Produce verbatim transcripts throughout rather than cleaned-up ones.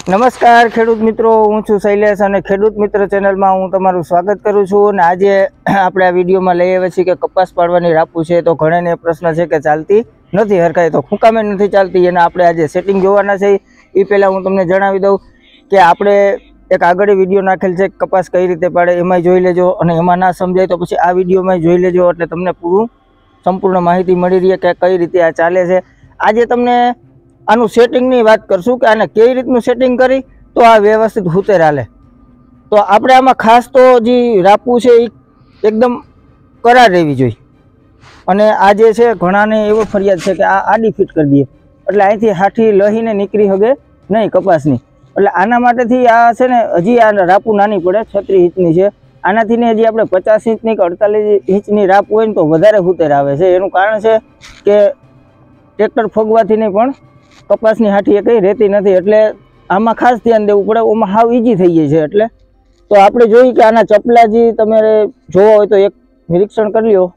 नमस्कार खेडूत मित्रों, हूँ छूं शैलेष और खेडूत मित्र चेनल में हूँ तमारुं स्वागत करूँ छूं। आज आपणे आ विडियो में लई आव्या छीए के कपास पाड़वानी रापू छे तो घणाने प्रश्न छे के चालती नथी हरखाई तो खूं कामे नथी चालती एना आपणे आज सेटिंग जोवाना छे। ए पहेला हूँ तमने जणावी दऊं के आपणे एक आगळ विडियो नाखेल छे कपास कई रीते पाड़े एमांय जोई लेजो अने एमां ना समजाय तो पछी आ विडियो में जोई लेजो एटले तमने पूरुं संपूर्ण माहिती मळी रहे के कई रीते आ चाले छे। आज तमने आनु सेटिंग नी बात करशुं के आने केवी रीतनु सेटिंग करी तो आ व्यवस्थित हुते हाले। तो आपणे आमां खास तो जे रापू छे एकदम करार रहेवी जोईए अने आ जे छे घणाने एवो फरियाद छे के आ आडी फीट कर दीए एटले અહીંથી હાઠી લહીને નીકળી હગે નહીં કપાસની। એટલે આના માટેથી આ છે ને હજી આ રાપુ નાની પડે છત્રીસ ઇંચની છે। આનાથી ને હજી આપણે પચાસ ઇંચની કે અડતાલીસ ઇંચની રાપ હોય ને તો વધારે હુતેર આવે છે। એનું કારણ છે કે ટ્રેક્ટર ફગવાથી નહીં પણ કપાસની હાઠી કઈ રહેતી નથી એટલે આમાં ખાસ ધ્યાન દેવું પડે। ઓમાં હાવ ઈજી થઈ જાય છે એટલે તો આપણે જોઈએ કે આના ચપલા જે તમે જોવા હોય તો એક નિરીક્ષણ કરી લ્યો।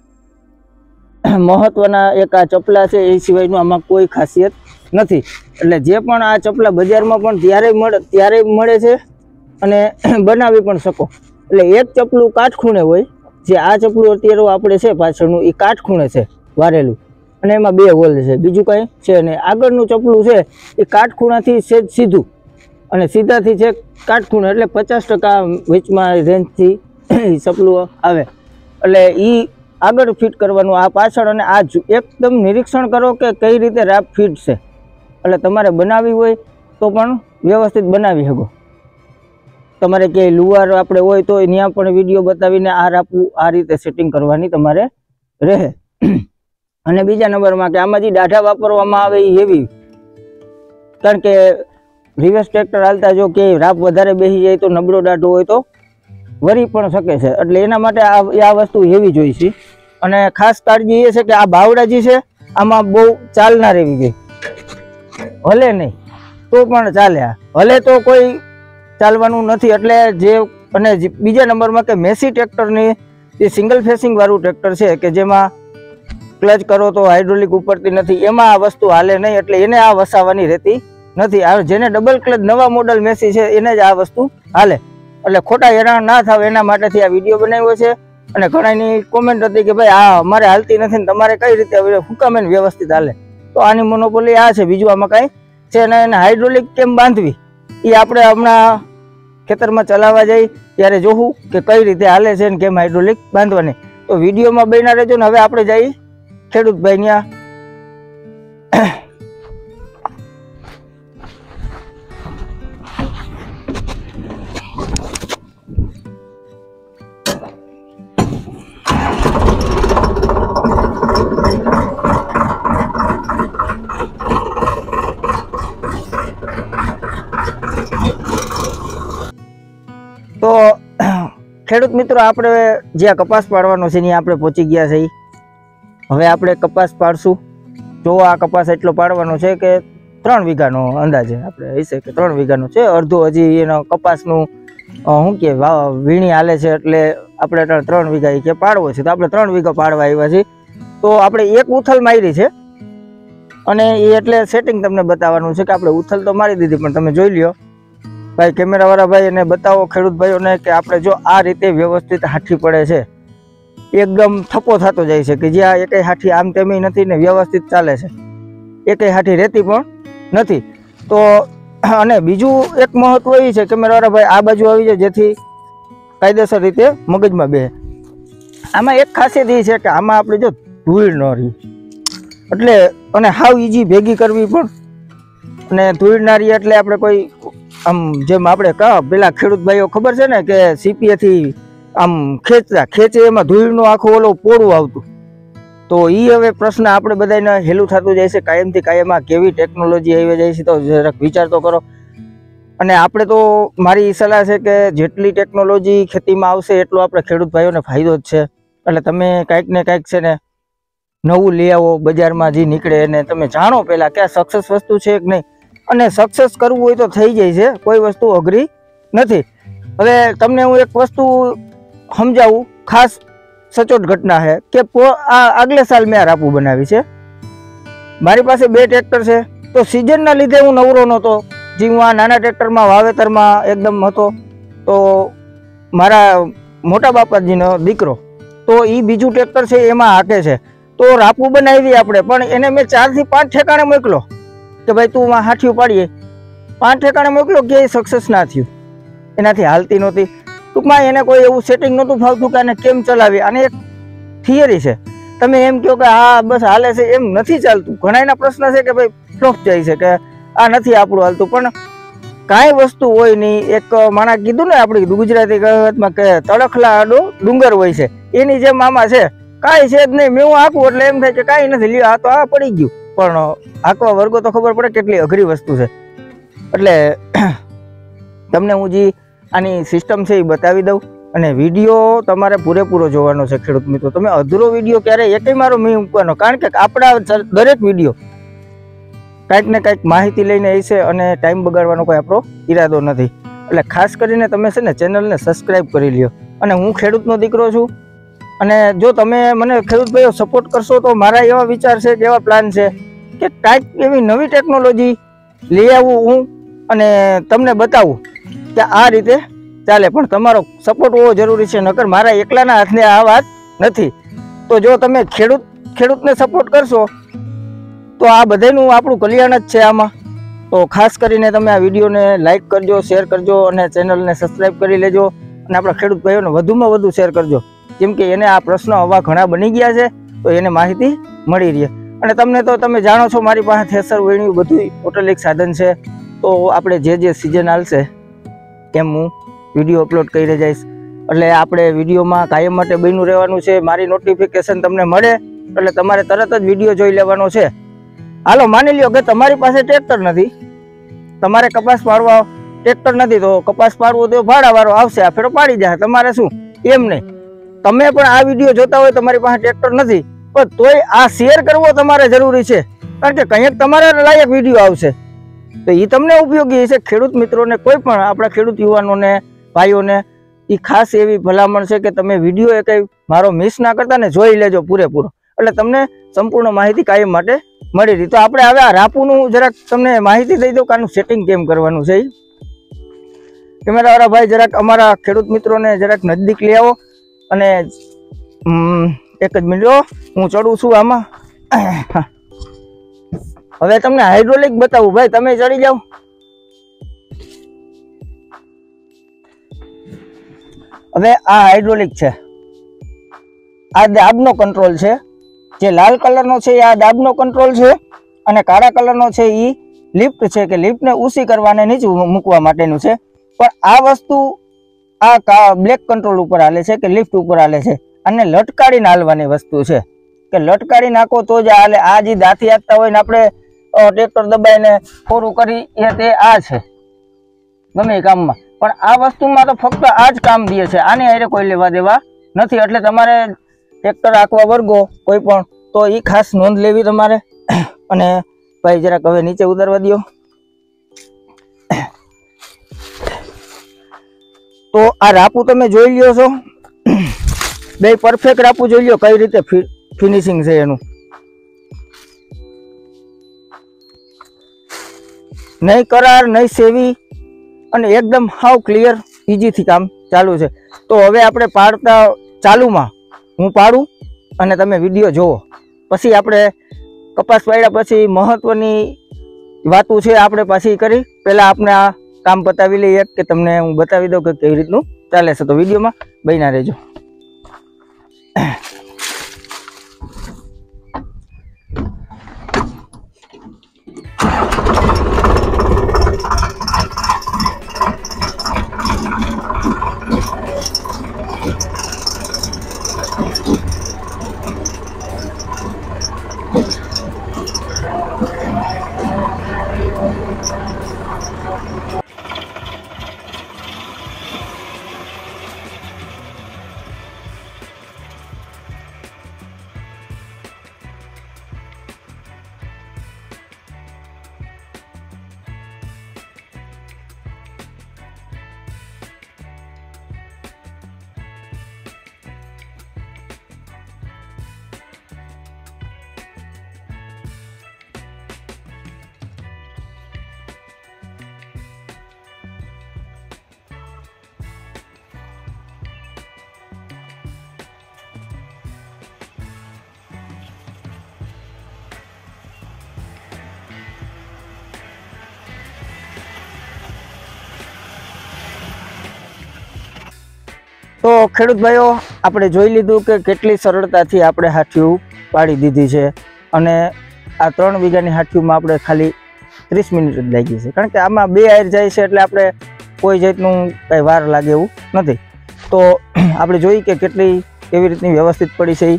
મહત્વના એક આ ચપલા છે એ સિવાયનું આમાં કોઈ ખાસિયત નથી। એટલે જે પણ આ ચપલા બજારમાં પણ ત્યારે મળે ત્યારે મળે છે અને બનાવી પણ શકો। એટલે એક ચપલું કાટખૂણે હોય જે આ ચપલું અત્યારે આપણે છે પાછળનું એ કાટખૂણે છે વારેલું અને એમાં બે હોલ છે, બીજું કંઈ છે નહીં। આગળનું ચપલું છે એ કાટખૂણાથી સેજ સીધું અને સીધાથી છે કાટખૂણે એટલે પચાસ ટકા વેચમાં રેન્જથી ચપલું આવે એટલે એ આગળ ફિટ કરવાનું આ પાછળ અને આ એકદમ નિરીક્ષણ કરો કે કઈ રીતે રાપ ફિટ છે એટલે તમારે બનાવવી હોય તો પણ વ્યવસ્થિત બનાવી શકો। તમારે ક્યાંય લુવાર આપણે હોય તો ત્યાં પણ વિડીયો બતાવીને આ રાપવું આ રીતે સેટિંગ કરવાની તમારે રહે। અને બીજા નંબરમાં કે આમાં જે દાઢા વાપરવામાં આવે એ હેવી, કારણ કે રિવર્સ ટ્રેક્ટર હાલતા જો કે રાપ વધારે બેસી જાય તો નબળો દાઢો હોય તો વરી પણ શકે છે એટલે એના માટે આ આ વસ્તુ હેવી જોઈ છે। અને ખાસ કાળજી એ છે કે આ બાવડા જે છે આમાં બહુ ચાલ ના રહેવી જોઈએ, હલે નહીં તો પણ ચાલે, હલે તો કોઈ ચાલવાનું નથી। એટલે જે અને બીજા નંબરમાં કે મેસી ટ્રેક્ટરની જે સિંગલ ફેસિંગ વાળું ટ્રેક્ટર છે કે જેમાં ક્લચ કરો તો હાઇડ્રોલિક ઉપરતી નથી એમાં આ વસ્તુ હાલે નહીં એટલે એને આ વસાવાની રહેતી નથી। આ જેને ડબલ ક્લચ નવા મોડલ મેસી છે એને જ આ વસ્તુ હાલે એટલે ખોટા હેરાન ના થાવ એના માટેથી આ વિડીયો બનાવ્યો છે। અને ઘણાની કોમેન્ટ હતી કે ભાઈ આ અમારે હાલતી નથી ને તમારે કઈ રીતે હુકામે વ્યવસ્થિત હાલે, તો આની મોનોપોલી આ છે, બીજું આમાં કાંઈ છે ને। એને હાઇડ્રોલિક કેમ બાંધવી એ આપણે હમણાં ખેતરમાં ચલાવવા જઈ ત્યારે જોવું કે કઈ રીતે હાલે છે ને કેમ હાઇડ્રોલિક બાંધવાની। તો વિડીયોમાં બન્યા રહેજો ને હવે આપણે જઈ ખેડૂત ભાઈ ન્યા। તો ખેડૂત મિત્રો આપણે જ્યાં કપાસ પાડવાનો છે ત્યાં આપણે પહોંચી ગયા છે। હવે આપણે કપાસ પાડશું। જો આ કપાસ એટલો પાડવાનો છે કે ત્રણ વીઘાનો અંદાજે આપણે હશે કે ત્રણ વીઘાનો છે, અડધો હજી એનો કપાસનું શું કે વીણી હાલે છે એટલે આપણે ત્રણ વીઘા કે પાડવો છે તો આપણે ત્રણ વીઘા પાડવા આવ્યા છીએ। તો આપણે એક ઉથલ મારી છે અને એ એટલે સેટિંગ તમને બતાવવાનું છે કે આપણે ઉથલ તો મારી દીધી પણ તમે જોઈ લ્યો ભાઈ કેમેરાવાળા ભાઈ એને બતાવો ખેડૂત ભાઈઓને કે આપણે જો આ રીતે વ્યવસ્થિત હાથી પડે છે, એકદમ થપ્પો થતો જાય છે કે જ્યાં એકેય હાથી આમ તેમ નથી ને વ્યવસ્થિત ચાલે છે, એકેય હાથી રહેતી પણ નથી। તો અને બીજું એક મહત્વ એ છે કેમેરાવાળા ભાઈ આ બાજુ આવી જાય જેથી કાયદેસર રીતે મગજમાં બે। આમાં એક ખાસિયત એ છે કે આમાં આપણે જો ધૂળ ન રહી એટલે અને હાવ ઈજી ભેગી કરવી પણ અને ધૂળ ના રહી એટલે આપણે કોઈ આમ જેમ આપણે કહો પેલા ખેડૂત ભાઈઓ ખબર છે ને કે સીપીએથી આમ ખેંચતા ખેંચે એમાં ધૂળનું આખું ઓલું પોળું આવતું, તો એ હવે પ્રશ્ન આપણે બધાને હેલું થતું જાય છે કાયમથી કાયમમાં કેવી ટેકનોલોજી આવી જાય છે તો જરાક વિચાર તો કરો। અને આપણે તો મારી સલાહ છે કે જેટલી ટેકનોલોજી ખેતીમાં આવશે એટલો આપણે ખેડૂત ભાઈઓને ફાયદો જ છે। એટલે તમે કાંઈક ને કાંઈક છે ને નવું લઈ આવો બજારમાં જે નીકળે એને તમે જાણો પહેલાં કે આ સક્સેસ વસ્તુ છે કે નહીં, અને સક્સેસ કરવું હોય તો થઈ જાય છે, કોઈ વસ્તુ અઘરી નથી। હવે તમને હું એક વસ્તુ સમજાવું, ખાસ સચોટ ઘટના है કે આ આગલે સાલ મેં રાપુ બનાવી છે। મારી પાસે બે ટ્રેક્ટર છે तो सीजन ना लीधे हूँ नवरो नहोतो, જે હું આ નાના ટ્રેક્ટરમાં વાવેતરમાં એકદમ હતો, તો મારા મોટા બાપાજીનો દીકરો તો એ બીજું ટ્રેક્ટર છે એમાં હાકે છે, તો રાપુ બનાવી આપણે, પણ એને મેં ચારથી પાંચ ઠેકાણે મોકલો કે ભાઈ તું માં હાથિયું પાડીએ, પાંચ ઠેકાણે મોકલો કે સક્સેસ ના થયું, એનાથી હાલતી નહોતી. ટૂંકમાં એને કોઈ એવું સેટિંગ નહોતું ફાવતું કે આને કેમ ચલાવી. આને એક થિયરી છે, તમે એમ કહો કે હા બસ હાલે છે, એમ નથી ચાલતું. ઘણા એના પ્રશ્ન છે કે ભાઈ ફ્લોપ જાય છે કે આ નથી આપણું હાલતું, પણ કાંઈ વસ્તુ હોય નહીં. એક માણા કીધું ને આપણી ગુજરાતી કહેવતમાં કે તડખલા આડો ડુંગર હોય છે, એની જેમ આમાં છે, કાંઈ છે જ નહીં. મેં હું આંકું એટલે એમ થાય કે કાંઈ નથી, લ્યો આ તો આ પડી ગયું, પણ આંકવા વર્ગો તો ખબર પડે કેટલી અઘરી વસ્તુ છે. એટલે તમને હું જે આની સિસ્ટમ છે એ બતાવી દઉં, અને વિડીયો તમારે પૂરેપૂરો જોવાનો છે ખેડૂત મિત્રો. તમે અધૂરો વિડીયો ક્યારેય એકેય મારો નહીં મૂકવાનો, કારણ કે આપણા દરેક વિડીયો કાંઈક ને કાંઈક માહિતી લઈને હશે અને ટાઈમ બગાડવાનો કોઈ આપણો ઈરાદો નથી. એટલે ખાસ કરીને તમે છે ને ચેનલને સબસ્ક્રાઈબ કરી લ્યો. અને હું ખેડૂતનો દીકરો છું, અને જો તમે મને ખેડૂત ભાઈઓ સપોર્ટ કરશો તો મારા એવા વિચાર છે કે એવા પ્લાન છે કે કાંઈક એવી નવી ટેકનોલોજી લઈ આવું હું અને તમને બતાવું કે આ રીતે ચાલે. પણ તમારો સપોર્ટ હોવો જરૂરી છે, નકર મારા એકલાના હાથને આ વાત નથી. તો જો તમે ખેડૂત ખેડૂતને સપોર્ટ કરશો તો આ બધાનું આપણું કલ્યાણ જ છે આમાં. તો ખાસ કરીને તમે આ વિડીયોને લાઈક કરજો, શેર કરજો અને ચેનલને સબસ્ક્રાઈબ કરી લેજો. અને આપણા ખેડૂત ભાઈઓને વધુમાં વધુ શેર કરજો, જેમ કે એને આ પ્રશ્નો હવા ઘણા બની ગયા છે તો એને માહિતી મળી રહે. અને તમને તો તમે જાણો છો મારી પાસે થેસર વેણ્યું બધું ઓટોલિક સાધન છે, તો આપણે જે જે સિઝન આવશે એમ હું વિડીયો અપલોડ કરી જઈશ. એટલે આપણે વિડીયોમાં કાયમ માટે બન્યું રહેવાનું છે. મારી નોટિફિકેશન તમને મળે એટલે તમારે તરત જ વિડીયો જોઈ લેવાનો છે. હાલો માની લ્યો કે તમારી પાસે ટ્રેક્ટર નથી, તમારે કપાસ પાડવા ટ્રેક્ટર નથી, તો કપાસ પાડવો તો ભાડાવાળો આવશે, આ ફેરો પાડી જાય. તમારે શું એમ નહીં, તમે પણ આ વિડીયો જોતા હોય, તમારી પાસે ટ્રેક્ટર નથી પણ તોય આ શેર કરવો તમારે જરૂરી છે, કારણ કે કંઈક તમારા લાયક વિડીયો આવશે તો એ તમને ઉપયોગી છે. ખેડૂત મિત્રોને, કોઈ પણ આપણા ખેડૂત યુવાનોને, ભાઈઓને એ ખાસ એવી ભલામણ છે કે તમે વિડીયો એ કંઈ મારો મિસ ના કરતા ને જોઈ લેજો પૂરેપૂરો, એટલે તમને સંપૂર્ણ માહિતી કાયમ માટે મળી રહી. તો આપણે હવે આ રાપુનું જરાક તમને માહિતી દઈ દઉં કે આનું સેટિંગ કેમ કરવાનું છે. કેમેરાવાળા ભાઈ જરાક અમારા ખેડૂત મિત્રોને જરાક નજદીક લઈ આવો. અને એક જ મિનિટ, હું ચડું છું આમાં. હવે તમને હાઇડ્રોલિક બતાવું ભાઈ, તમે ચડી જાઓ. હવે આ હાઇડ્રોલિક છે, આ દાબનો કંટ્રોલ છે. જે લાલ કલરનો છે એ આ દાબનો કંટ્રોલ છે, અને કાળા કલરનો છે એ લિફ્ટ છે, કે લિફ્ટને ઊંચી કરવાને નીચે મૂકવા માટેનું છે. પણ આ વસ્તુ આ બ્લેક કંટ્રોલ ઉપર હાલે છે કે લિફ્ટ ઉપર હાલે છે, અને લટકાડીને હાલવાની વસ્તુ છે કે લટકાડી નાખો તો જ હાલે. આ જે દાંતી આપતા હોય ને આપણે ટ્રેક્ટર દબાઈને પૂરું કરી એ તે આ છે ગમે એ કામમાં, પણ આ વસ્તુમાં તો ફક્ત આ જ કામ દે છે, આને હારે કોઈ લેવા દેવા નથી. એટલે તમારે ટ્રેક્ટર આંકવા વર્ગો કોઈ પણ તો એ ખાસ નોંધ લેવી તમારે. અને ભાઈ જરાક હવે નીચે ઉતારવા દો. તો આ રાપુ તમે જોઈ લ્યો છો, બે પરફેક્ટ રાપુ જોઈ લ્યો કઈ રીતે ફિનિશિંગ છે એનું. નહીં કરાર નહીં સેવી, અને એકદમ હાવ ક્લિયર ઇઝીથી કામ ચાલુ છે. તો હવે આપણે પાડતા ચાલુમાં હું પાડું અને તમે વિડીયો જોવો, પછી આપણે કપાસ પાડ્યા પછી મહત્વની વાતો છે આપણે પાછી કરી. પહેલાં આપણે આ કામ બતાવી લઈએ કે તમને હું બતાવી દઉં કે કેવી રીતનું ચાલે છે. તો વિડીયોમાં બન્યા રહેજો. તો ખેડૂત ભાઈઓ, આપણે જોઈ લીધું કે કેટલી સરળતાથી આપણે હાથિયું પાડી દીધી છે અને આ ત્રણ વીઘાની હાથિયુંમાં આપણે ખાલી ત્રીસ મિનિટ જ લાગી છે, કારણ કે આમાં બે આયર જાય છે એટલે આપણે કોઈ જાતનું કંઈ વાર લાગે એવું નથી. તો આપણે જોઈ કે કેટલી કેવી રીતની વ્યવસ્થિત પડી છે.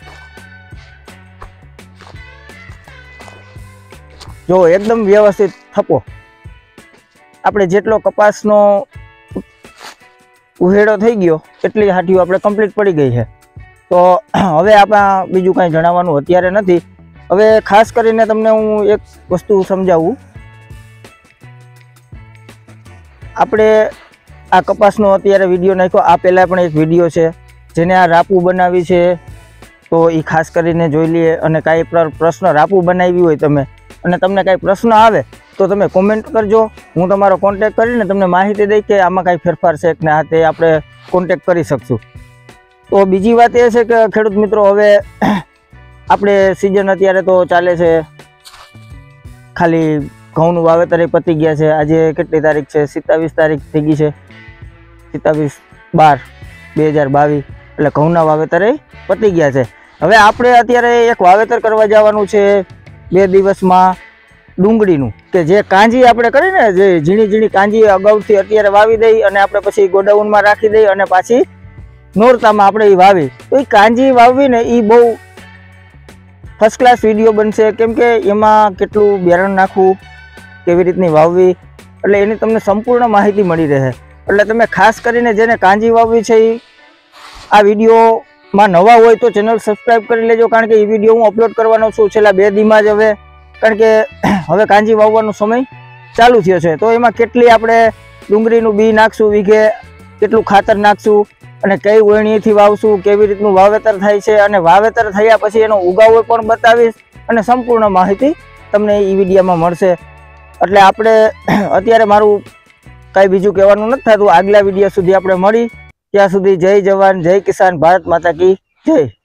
જો એકદમ વ્યવસ્થિત થપ્પો. આપણે જેટલો કપાસનો ઉહેડો થઈ ગયો એટલી હાથિયું આપણે કમ્પ્લીટ પડી ગઈ છે. તો હવે આપણા બીજું કાંઈ જણાવવાનું અત્યારે નથી. હવે ખાસ કરીને તમને હું એક વસ્તુ સમજાવું. આપણે આ કપાસનો અત્યારે વિડીયો નાખ્યો, આ પહેલાં પણ એક વિડીયો છે જેને આ રાપુ બનાવી છે, તો એ ખાસ કરીને જોઈ લઈએ. અને કાંઈ પ્રશ્ન રાપુ બનાવી હોય તમે અને તમને કાંઈ પ્રશ્ન આવે તો તમે કોમેન્ટ કરજો. હું તમારો કોન્ટેક કરીને તમને માહિતી દઈ કે આમાં કાંઈ ફેરફાર છે કે ના, તે આપણે કોન્ટેક કરી શકશું. તો બીજી વાત એ છે કે ખેડૂત મિત્રો, હવે આપણે સિઝન અત્યારે તો ચાલે છે, ખાલી ઘઉંનું વાવેતર પતી ગયા છે. આજે કેટલી તારીખ છે? સિત્તાવીસ તારીખ થઈ ગઈ છે, સિત્તાવીસ બાર બે હજાર બાવીસ. એટલે ઘઉંના વાવેતરે પતી ગયા છે. હવે આપણે અત્યારે એક વાવેતર કરવા જવાનું છે બે દિવસમાં, ડુંગળીનું, કે જે કાંજી આપણે કરીને જે ઝીણી ઝીણી કાંજી અગાઉથી અત્યારે વાવી દઈ અને આપણે પછી ગોડાઉનમાં રાખી દઈ અને પાછી નોરતામાં આપણે એ વાવી. તો એ કાંજી વાવવીને એ બહુ ફર્સ્ટ ક્લાસ વિડીયો બનશે, કેમ કે એમાં કેટલું બિયારણ નાખવું, કેવી રીતની વાવવી, એટલે એની તમને સંપૂર્ણ માહિતી મળી રહે. એટલે તમે ખાસ કરીને જેને કાંજી વાવવી છે એ આ વિડીયોમાં નવા હોય તો ચેનલ સબસ્ક્રાઈબ કરી લેજો, કારણ કે એ વિડીયો હું અપલોડ કરવાનો છું છેલ્લા બે દીમાં જ. હવે કારણ કે હવે કાંજી વાવવાનો સમય ચાલુ થયો છે, તો એમાં કેટલી આપણે ડુંગળીનું બી નાખશું વીઘે, કેટલું ખાતર નાખશું અને કઈ વણીથી વાવશું, કેવી રીતનું વાવેતર થાય છે, અને વાવેતર થયા પછી એનો ઉગાવો પણ બતાવીશ અને સંપૂર્ણ માહિતી તમને એ વિડીયોમાં મળશે. એટલે આપણે અત્યારે મારું કાંઈ બીજું કહેવાનું નથી થતું. આગલા વિડીયો સુધી આપણે મળી, ત્યાં સુધી જય જવાન, જય કિસાન, ભારત માતા કી જય.